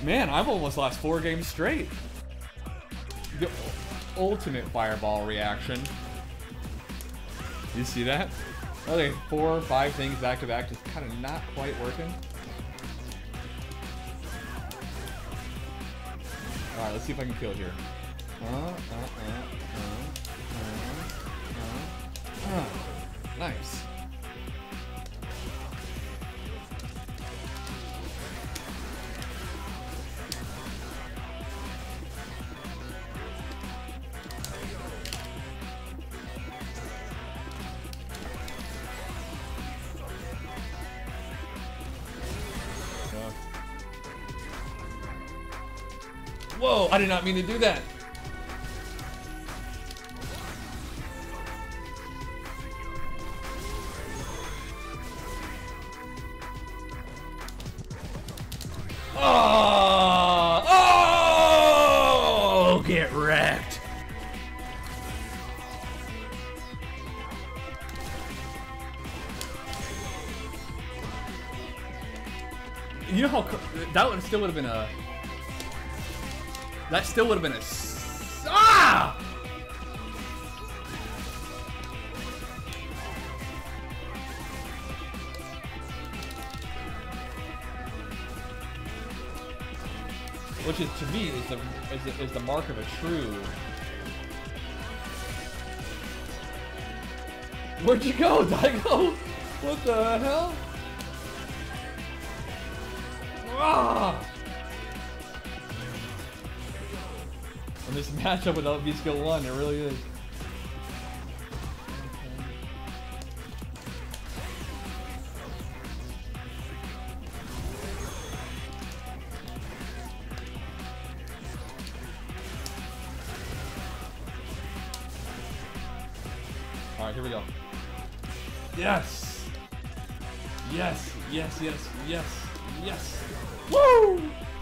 Man, I've almost lost 4 games straight. The ultimate fireball reaction. You see that? Okay, 4 or 5 things back to back, just kind of not quite working. Alright, let's see if I can kill here. Nice. Whoa, I did not mean to do that. Oh, get wrecked. You know how that would still would have been a. That still would have been a. Ah! Which is, to me, is the mark of a true. Where'd you go, Daigo? What the hell? Ah! And this matchup with LV Skill 1, it really is. Alright, here we go. Yes! Yes, yes, yes, yes, yes! Woo!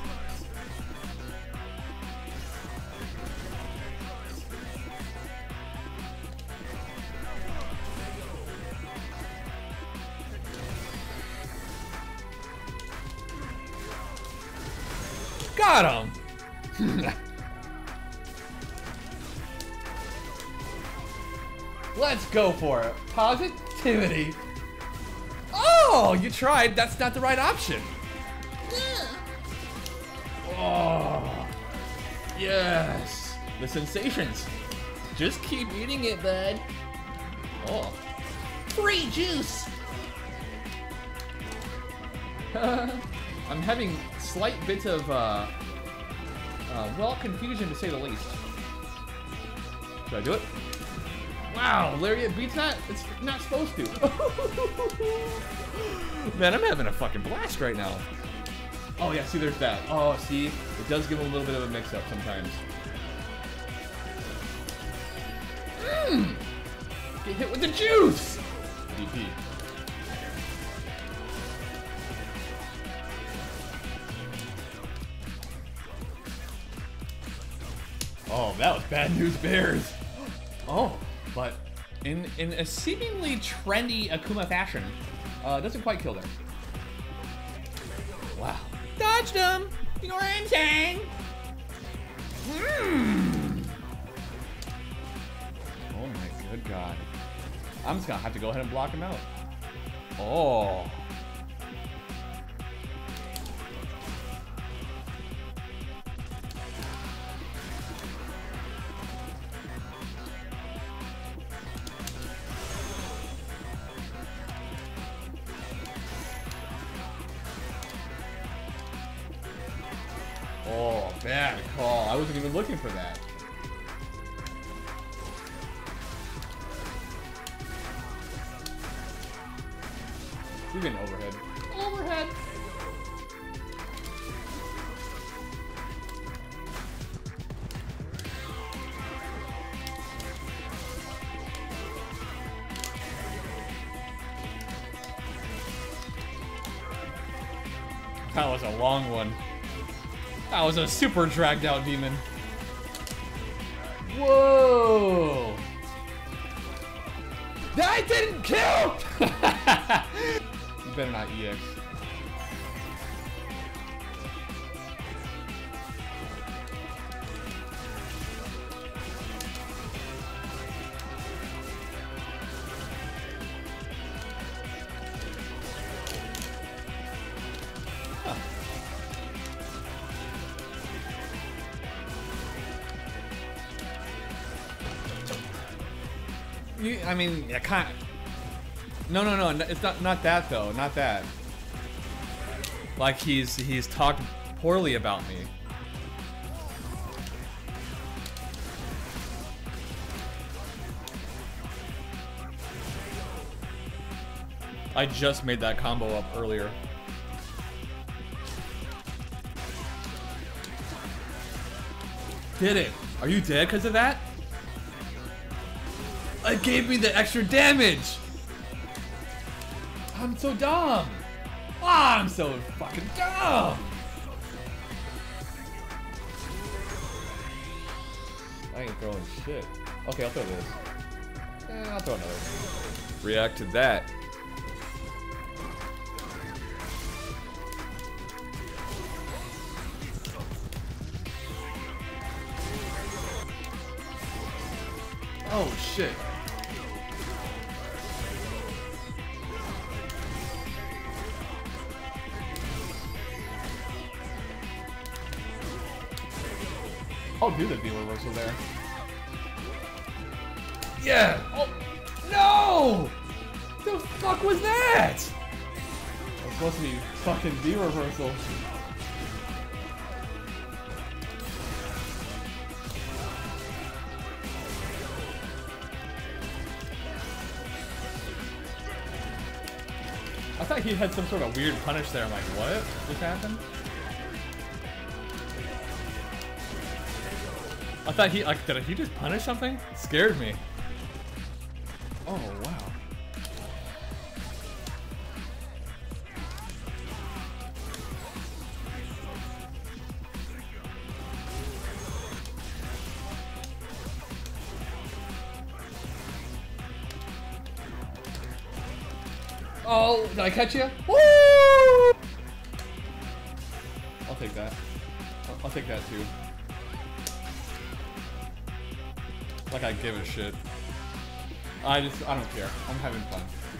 Got him! Let's go for it. Positivity. Oh, you tried. That's not the right option. Oh, yes. The sensations. Just keep eating it, bud. Oh. Free juice. I'm having slight bits of, well, confusion to say the least. Should I do it? Wow, Lariat beats that? It's not supposed to. Man, I'm having a fucking blast right now. Oh yeah, see, there's that. Oh, see, it does give a little bit of a mix-up sometimes. Mmm! Get hit with the juice! DP. Oh, that was bad news bears. Oh, but in a seemingly trendy Akuma fashion, doesn't quite kill there. Wow. Dodged him! You know what I'm saying? Oh my good god. I'm just gonna have to go ahead and block him out. Oh. Oh, bad call. I wasn't even looking for that. You're getting overhead. Overhead! That was a long one. That was a super dragged out demon. Whoa! That didn't count! You better not EX. I mean, yeah, kind. No, it's not that though. Not that. Like he's talked poorly about me. I just made that combo up earlier. Did it? Are you dead because of that? It gave me the extra damage! I'm so dumb! Ah, I'm so fucking dumb! I ain't throwing shit. Okay, I'll throw this. I'll throw another. React to that. Oh shit. I'll do the V reversal there. Yeah! Oh no! The fuck was that? It was supposed to be fucking V reversal. I thought he had some sort of weird punish there. I'm like, what just happened? I thought he, like, did he just punish something? It scared me. Oh, wow. Oh, did I catch you? Woo! I'll take that. I'll take that too. Like I give a shit. I don't care. I'm having fun.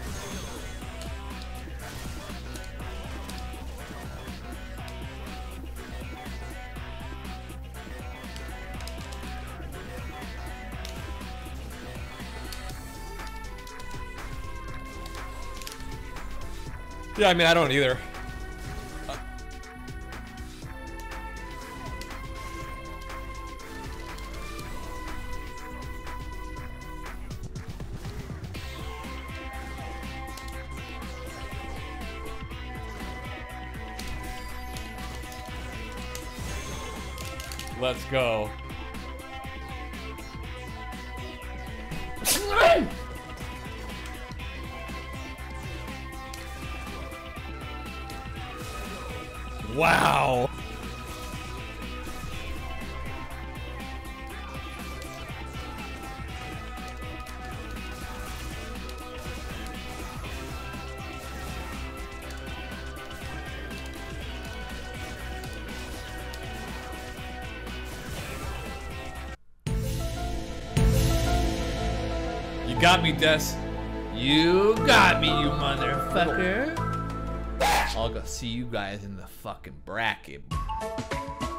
Yeah, I mean, I don't either. Let's go. Wow. You got me, Des. You got me, you motherfucker. I'll go see you guys in the fucking bracket.